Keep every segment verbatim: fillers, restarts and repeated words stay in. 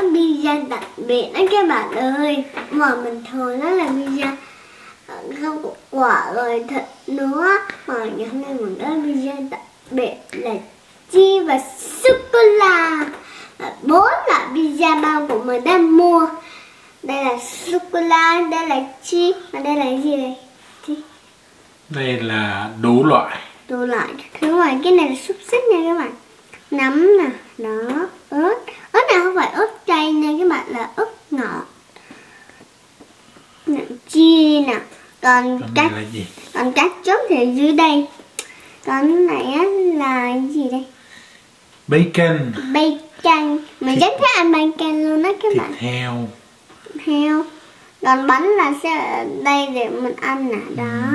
món pizza đặc biệt đó các bạn ơi. Mà mình thường nó là pizza không có quả rồi thịt nữa. Mà ngày hôm nay mình đã pizza đặc biệt là chi và sô-cô-la. Bốn loại pizza bao của mình đã mua. Đây là sô-cô-la, đây là chi, và đây là gì đây? Chi. Đây là đủ loại. Đủ loại. Đúng rồi, cái này là xúc xích nha các bạn. Nấm nè, đó, ớt. Ớt này không phải ớt cay nha các bạn, là ớt ngọt. Chi nè. Còn cá là gì? Còn cá chốt thì ở dưới đây. Còn này á là cái gì đây? Bacon. Bacon. Mình rất thích ăn bacon luôn đó các bạn. Thịt heo. Heo. Còn bánh là sẽ ở đây để mình ăn nè. Đó.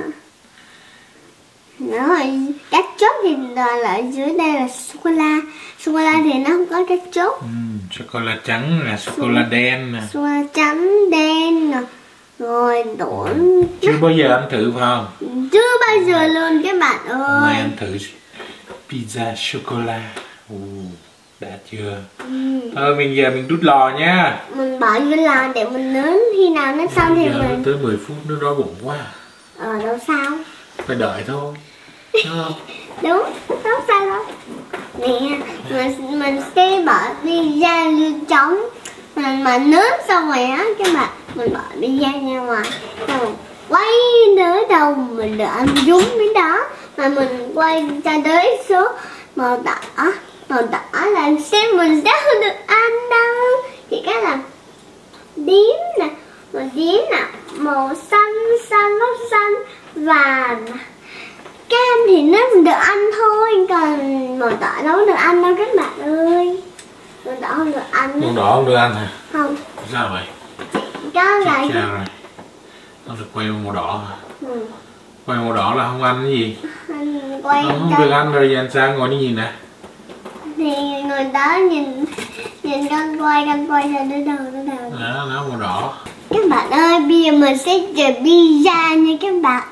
Đó rồi. Cá chốt thì là ở dưới đây là sô-cô-la. Sô-cô-la thì nó không có cá chốt. Ừ, sô-cô-la trắng là sô-cô-la đen nè. Sô-cô-la trắng đen nè. Rồi đổ. Chưa bao giờ ăn thử phải không? Chưa bao giờ luôn các bạn ơi. Hôm nay ăn thử pizza sô-cô-la. Ồ, đã chưa? Ừ. Thôi bây giờ mình đút lò nha. Mình bỏ vô lò để mình nướng, khi nào nó xong thì mình tới mười phút nó đói bụng quá. Ờ đâu sao. Phải đợi thôi. Đúng không? Đúng, không sao đâu. Nè, mình, mình sẽ bỏ pizza vô trống. Mình mà nướng xong rồi á các bạn, mình bỏ pizza ra ngoài. Rồi quay tới đâu mình được ăn đúng đến đó. Mà mình quay cho tới số màu đỏ. Màu đỏ là xem mình sẽ không được ăn đâu. Chỉ cái là tím nè, màu tím nè, màu xanh, xanh, màu xanh, vàng. Cam thì nó được ăn thôi, còn màu đỏ đâu được ăn đâu các bạn ơi. Màu đỏ không được ăn. Màu đỏ không được ăn hả? Không. Sao vậy? Đó là Chắc chào rồi. Nó được quay màu đỏ hả? Ừ. Quay màu đỏ là không ăn cái gì? Quay không không được ăn rồi, giờ ăn sao ngồi đi nhìn nè. Thì người đó nhìn nhìn con quay, con quay ra đến đâu đến đâu. Đó, nó màu đỏ. Các bạn ơi, bây giờ mình sẽ chờ pizza nha các bạn.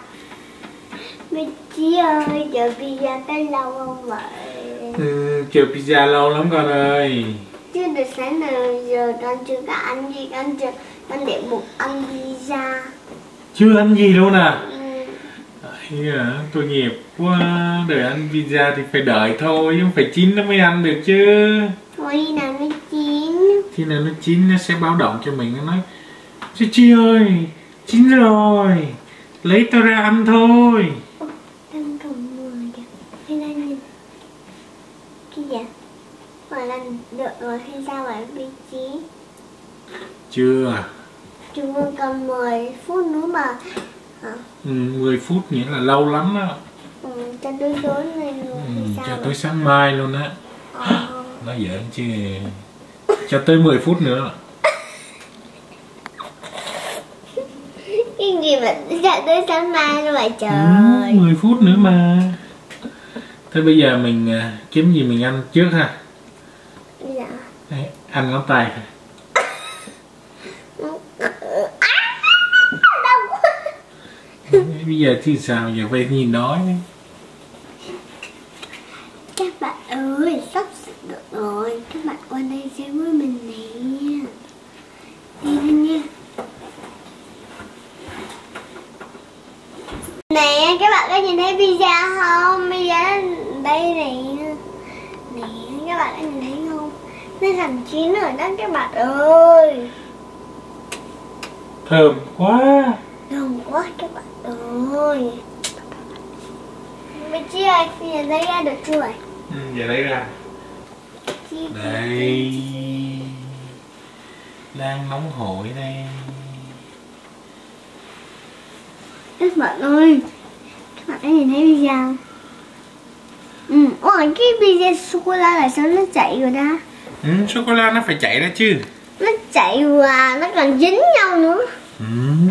Chị ơi, chờ pizza tới lâu không vậy? Ừ, chờ pizza lâu lắm con ơi. Chứ từ sáng nào giờ con chưa có ăn gì, con chưa, con để bụng ăn pizza. Chưa ăn gì luôn à? Ừ. Đấy à, tội nghiệp quá, đợi ăn pizza thì phải đợi thôi, chứ không phải chín nó mới ăn được chứ. Thôi khi nào nó chín. Khi nào nó chín nó sẽ báo động cho mình, nó nói Chi Chi ơi, chín rồi, lấy tao ra ăn thôi. Đang còn mười kìa, hay đang nhìn cái gì? Mà là được rồi hay sao vậy vị trí? Chưa à? Chưa, còn mười phút nữa mà. Hả? Ừ, mười phút nghĩa là lâu lắm đó. Ừ, cho tới tối nay luôn Ừ, hay sao cho vậy? tới sáng mai luôn á. Ờ. Nó giỡn chứ. Cho tới mười phút nữa. Cái gì mà cho tới sáng mai luôn vậy trời. Ừ, mười phút nữa mà. Thế bây giờ mình uh, kiếm gì mình ăn trước ha. Dạ. Đấy, ăn ngón tay. Bây giờ thì sao, giờ phải nhìn nói. Các bạn ơi, sắp được rồi. Các bạn qua đây chơi với mình nè. Đi thôi nha. Nè, các bạn có nhìn thấy pizza không? Pizza đây nè. Nè, các bạn có nhìn thấy không? Nó thành chín rồi đó các bạn ơi. Thơm quá. Thơm quá các bạn ơi. Mình chia ơi, bây giờ lấy ra được chưa vậy? Ừ, giờ lấy ra. Đây. Đang nóng hổi đây. Các bạn ơi, các bạn có nhìn thấy pizza không? Ừ, ôi cái pizza sô-cô-la là sao nó chảy rồi đó. Ừ, sô-cô-la nó phải chảy ra chứ. Nó chảy và nó còn dính nhau nữa. Ừ.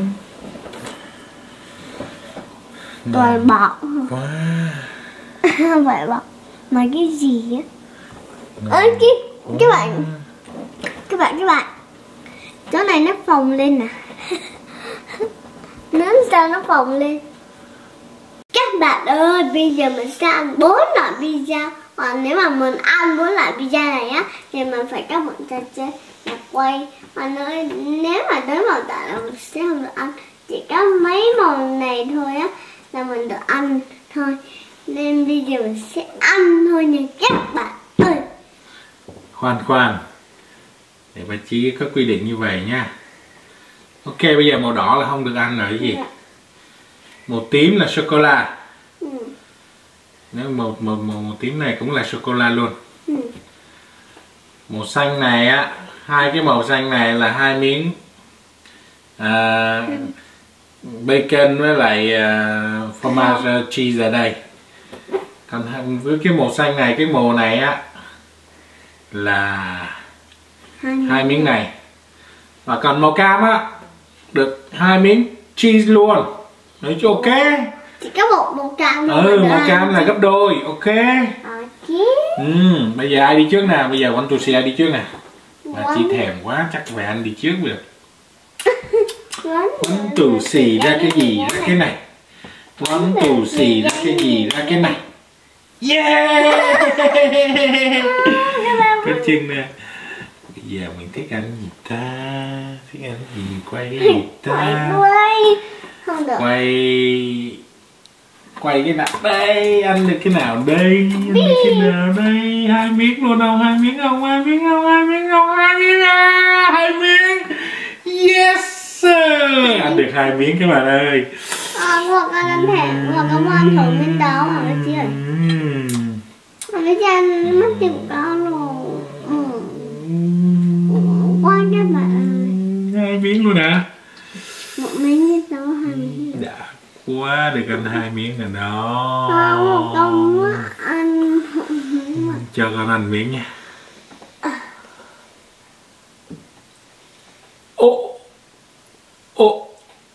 Toàn bọt. Quá. Không phải bọt, mà cái gì á. Ơi cái, các bạn, các bạn, các bạn. Chỗ này nó phồng lên nè. Nướng sao nó phồng lên. Các bạn ơi, bây giờ mình sẽ ăn bốn loại pizza. Còn nếu mà mình ăn bốn loại pizza này á thì mình phải các bạn cho chơi là quay. Mà nói, nếu mà tới màu tả là mình sẽ không được ăn. Chỉ có mấy màu này thôi á là mình được ăn thôi. Nên bây giờ mình sẽ ăn thôi nha các bạn ơi. Khoan khoan, để bà Chi có quy định như vậy nha. Ok, bây giờ màu đỏ là không được ăn rồi cái gì? Dạ. Màu tím là sô cô la. Ừ. Nếu màu, màu, màu, màu tím này cũng là sô cô la luôn. Ừ. Màu xanh này á, hai cái màu xanh này là hai miếng à, ừ. bacon với lại uh, fromage uh, cheese ở đây. Còn với cái màu xanh này, cái màu này á là hai, hai miếng này. Và còn màu cam á được hai miếng cheese luôn. Đấy chứ ok. Chỉ có một màu cam thôi. Ừ, màu cam là gấp đôi. Ok. Ok. Ừ, bây giờ ai đi trước nào? Bây giờ one two three ai đi trước nè. Bà Chi thèm quá, chắc phải ăn đi trước được. One two three ra cái gì ra cái này. One two three ra cái gì ra cái này. Yeah. Có chân nè. Bây giờ mình thích ăn gì ta? Thích ăn gì? Quay cái gì ta? Quay. Không được. Quay. Quay cái nào đây? Ăn được cái nào đây? Ăn được cái nào đây? Hai miếng luôn không? Hai miếng không? Hai miếng không? Hai miếng không? Hai miếng à? Hai miếng. Yes sir. Ăn được hai miếng các bạn ơi. À, hoặc là ăn thèm, hoặc là ăn thử bên đó hoặc là chị ơi. Mà cái chân mất chừng con luôn. Ừ. Quá các bạn ơi. Hai miếng luôn hả? Một miếng như đó, hai miếng. Đã quá, được ăn hai miếng rồi đó. Không, một con muốn ăn. Cho con ăn miếng nha. Ô. Ô.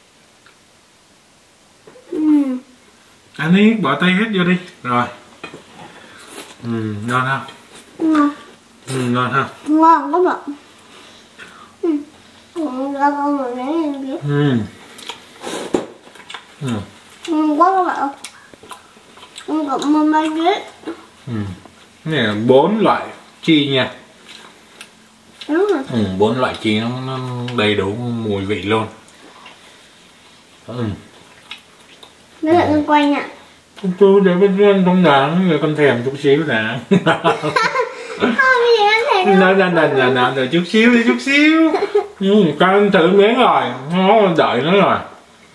Ừ. Ăn đi, bỏ tay hết vô đi. Rồi. Ừ, ngon không? Ngon. Ừ, ngon không? Ngon các bạn. Ừ. Ra con rồi nãy em biết. Ừ. Ừ. Ngon quá các bạn. Con cũng mua mấy ghế. Ừ. Cái này là bốn loại chi nha. Đúng rồi. Ừ, bốn loại chi nó, nó đầy đủ mùi vị luôn. Ừ. Bây giờ con quay nha. Tôi để bên trên trong đàn rồi con thèm chút xíu nè. Không, bây giờ anh thèm. Nó đang đành là nào rồi chút xíu đi chút xíu. Ừ, con thử miếng rồi, nó đợi nó rồi. Ừ.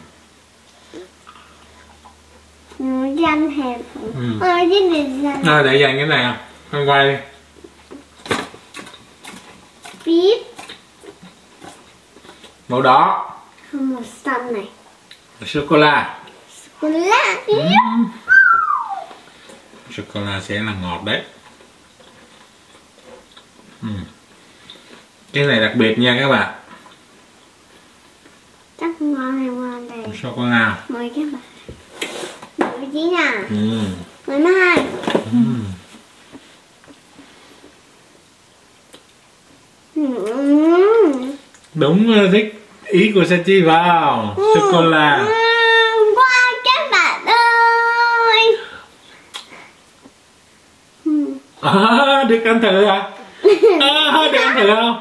Ừ, cho anh thèm. Ừ. Ờ, chứ để dành. À, để dành cái này à? Con quay đi. Bíp. Màu đỏ. Không, màu xanh này. Sô cô la. Sô cô la. Ừ. Sô cô la sẽ là ngọt đấy. Ừ. Cái này đặc biệt nha các bạn. Chắc ngon này ngon đây. Sô cô la. Mời các bạn. Mời chị nào. Ừ. Mời mai. Ừ. Ừ. Đúng, thích ý của Sachi vào. Sô cô la. Ừ. Qua các bạn ơi. Ừ. À, được ăn thử hả? À, được ăn thử không?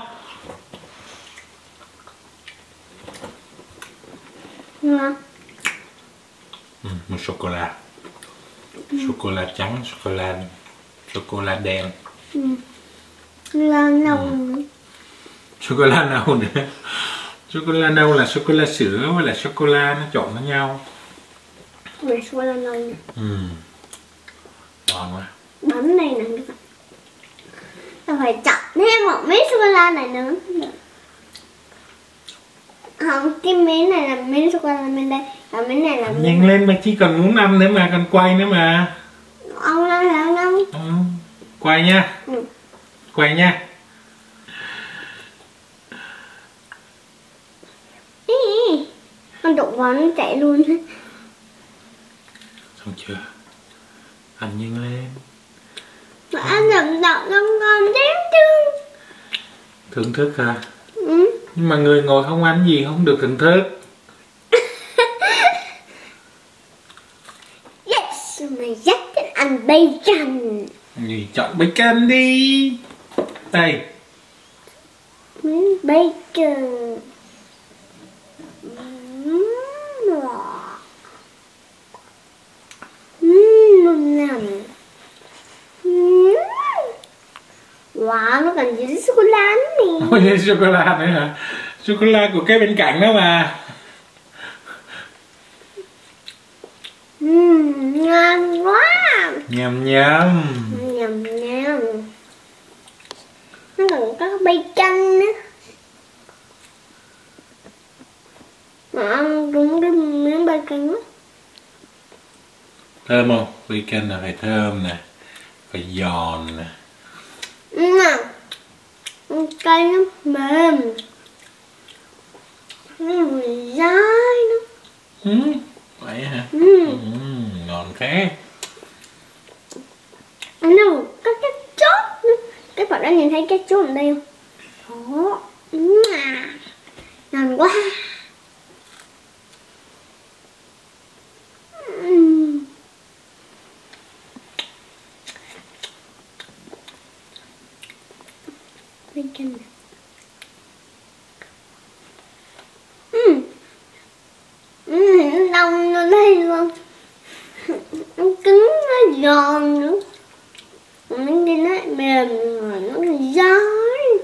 Ngon. Ừ, một sô cô la. Sô cô la trắng, sô cô la sô cô la đen. Ừ. Ngon nồng. Ừ. Sô cô la nâu nữa. Sô cô la nâu là sô cô la sữa với là sô cô la nó trộn với nhau. Về sô cô la nồng. Ừ. Ngon quá. Bấm này nè các bạn. Ta phải chọn thêm một miếng sô cô la này nữa. Không, cái miếng này là miếng sô cô la bên đây. Và miếng này là miếng... Nhanh lên mà chỉ còn muốn ăn nữa mà, còn quay nữa mà. Ông ăn hả ông ăn? Ừ. Quay nha. Ừ. Quay nha. Ý, con đụng vào nó chạy luôn. Xong chưa? Ăn nhanh lên. Mà ăn đậm đậm ngon ngon đáng thương. Thưởng thức hả? Ừ. Nhưng mà người ngồi không ăn gì không được thưởng thức. Yes, mày dắt thích ăn bacon. Thì chọn bacon đi. Đây. miếng bacon. Wow, nó còn dính sô-cô-la nữa Ôi, dính sô-cô-la nữa hả? Sô-cô-la của cái bên cạnh đó mà. Uhm, ngon quá. Nhầm nhầm. Nhầm nhầm. Nó còn có bacon nữa. Mà ăn cũng cái miếng bacon á. Thơm không? Bacon là phải thơm nè, phải giòn nè. Nè, cây nó mềm, nó dai nữa. Ừ, vậy hả? Ừ. Ừ, ngon thế. Nó có cái chốt nữa. Các bạn đã nhìn thấy cái chốt ở đây không? Đó, ừ, à, ngon quá. Ừ. Bacon. Ừ. Ừ, nó đông nó đây luôn. Nó cứng, nó giòn nữa. Miếng kia nó mềm rồi nó dai.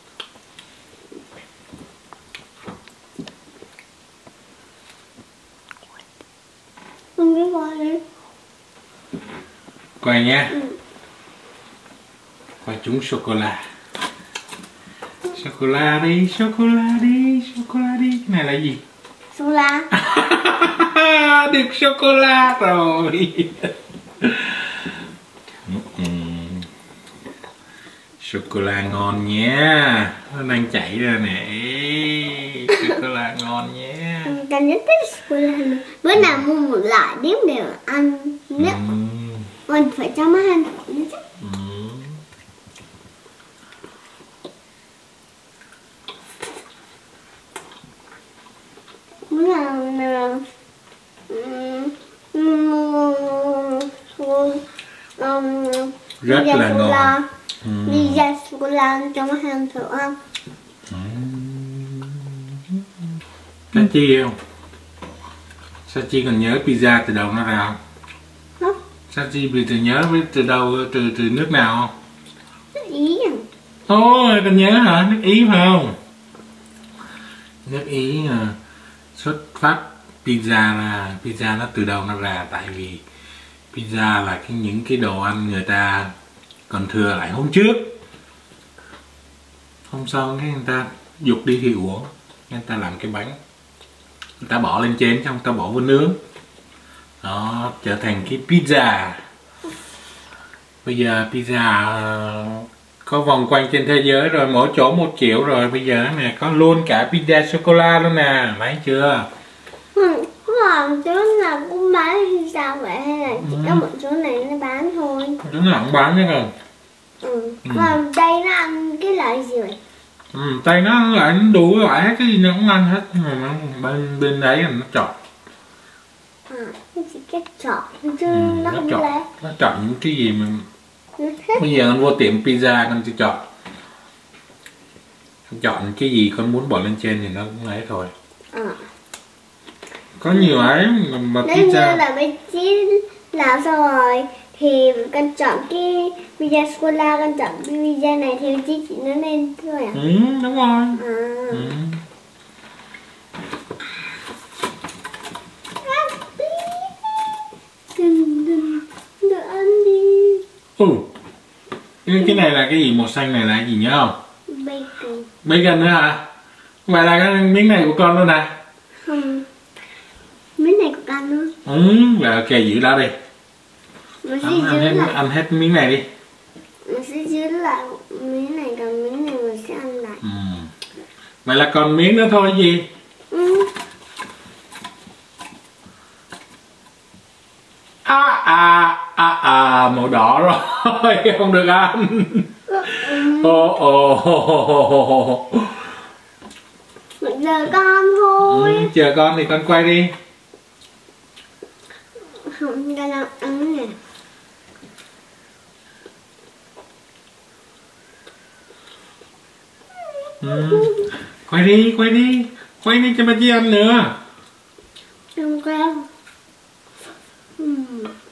Không biết coi đi. Quay nhé. Ừ. Quay trúng sô-cô-la. Sô-cô-la đi, sô-cô-la đi, sô-cô-la đi. Cái này là gì? Sô-la. Được sô-cô-la rồi. Sô-cô-la ngon nha. Nó đang chảy ra nè. Sô-cô-la ngon nha. Cảm nhất thích sô-cô-la nữa. Bữa nào mua một loại đếm đều ăn nhất. Mình phải cho má ăn thử nữa chứ. Bữa nào nào rất là ngon. Đi ra sô-cô-la cho má ăn thử không? Sa Chi không? Sa Chi còn nhớ pizza từ đâu nó ra không? Sa Chi bị từ nhớ với từ đâu, từ từ nước nào không? Nước Ý à? Ôi, còn nhớ hả? Nước Ý phải không? Nước Ý à, xuất phát pizza ra, pizza nó từ đâu nó ra? Tại vì pizza là cái những cái đồ ăn người ta còn thừa lại hôm trước, hôm sau cái người ta dục đi thì uống, người ta làm cái bánh, người ta bỏ lên trên xong người ta bỏ vô nướng, nó trở thành cái pizza. Bây giờ pizza có vòng quanh trên thế giới rồi, mỗi chỗ một kiểu rồi. Bây giờ nè có luôn cả pizza sô cô la luôn nè, thấy chưa? Ừ, còn chỗ nào cũng bán hay sao vậy, hay là chỉ ừ. có một chỗ này nó bán thôi? Chỗ nào cũng bán chứ không? Ừ. Ừ. Còn đây nó ăn cái loại gì vậy? Ừ, tay nó lại đủ loại hết, cái gì nó cũng ăn hết. Bên bên đấy là nó chọn. À, nó chỉ cái chọn chứ ừ, nó, nó không chọn, lấy. nó chọn những cái gì mà bây giờ con vô tiệm pizza con chỉ chọn, con chọn cái gì con muốn bỏ lên trên thì nó cũng lấy thôi. À. Có nhiều ấy mà nếu pizza như là mấy chí làm xong rồi thì con chọn cái pizza sô la, con chọn cái pizza này thì chí chỉ nó lên thôi à? Ừ, đúng rồi. À. Ừ. Được ăn đi. Ừ. Cái này là cái gì, màu xanh này là cái gì nhớ không? Bacon. Bacon nữa hả? Vậy là cái miếng này của con luôn nè. Không. Miếng này của con luôn. Ừ, vậy ok giữ đó đi. Mình sẽ Ăn, ăn, hết, lại. ăn hết miếng này đi. Mình sẽ giữ lại miếng này, còn miếng này mình sẽ ăn lại. Ừ. Vậy là còn miếng nữa thôi gì? Ừ. À à à à, màu đỏ rồi, không được ăn. Ồ ồ. Mình chờ con thôi. Ừ, chờ con thì con quay đi. Không, con đang ăn nè. Ừ. Quay đi, quay đi, quay đi cho bà Chi ăn nữa. Không quen. Uhm.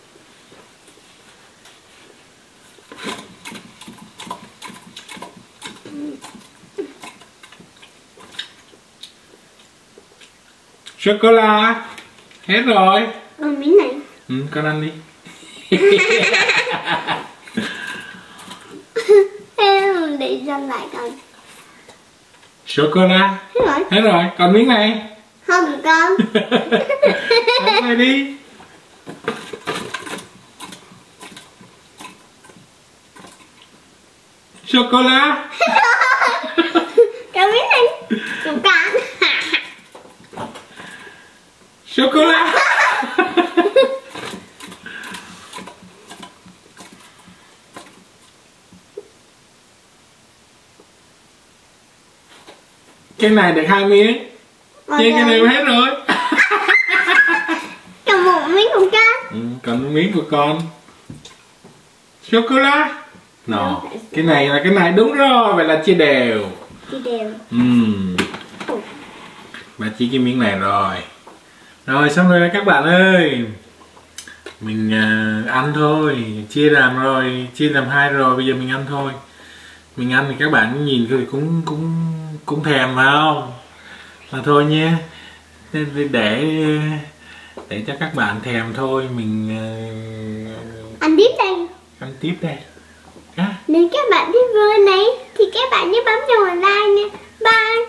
Sô cô la hết rồi. Còn miếng này. Ừ, con ăn đi. Em để dành lại con. Sô cô la Hết rồi. hết rồi, còn miếng này. Không con. Ăn này đi. Sô cô la. Còn miếng này. Cũng cắn. Sô cô la. Cái này được hai miếng. Chia cái này hết rồi. Còn một miếng của con. Ừ, còn một miếng của con. Sô cô la. Nó, cái này là cái này đúng rồi, vậy là chia đều. Chia đều. Uhm. Bà chia cái miếng này rồi. Rồi xong rồi các bạn ơi. Mình uh, ăn thôi, chia làm rồi, chia làm hai rồi, bây giờ mình ăn thôi. Mình ăn thì các bạn nhìn thì cũng cũng cũng thèm phải không? Mà thôi nha. Để để để cho các bạn thèm thôi, mình uh, Ăn tiếp đây. ăn tiếp đây. À. Nếu các bạn thích video này thì các bạn nhớ bấm vào like nha. Bye.